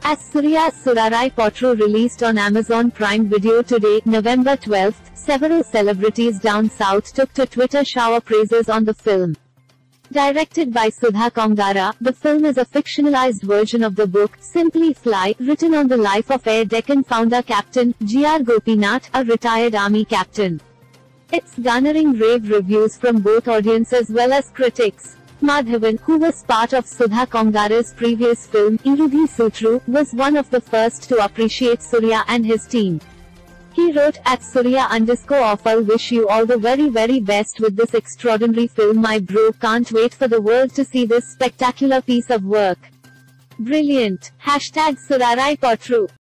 As Surya's Soorarai Pottru released on Amazon Prime Video today, November 12, several celebrities down south took to Twitter shower praises on the film. Directed by Sudha Kongara, the film is a fictionalized version of the book, Simply Fly, written on the life of Air Deccan founder Captain G.R. Gopinath, a retired army captain. It's garnering rave reviews from both audience as well as critics. Madhavan, who was part of Sudha Kongara's previous film, Irudhi Sutru, was one of the first to appreciate Surya and his team. He wrote, at Surya_awful, wish you all the very best with this extraordinary film, my bro, can't wait for the world to see this spectacular piece of work. Brilliant. #Soorarai Pottru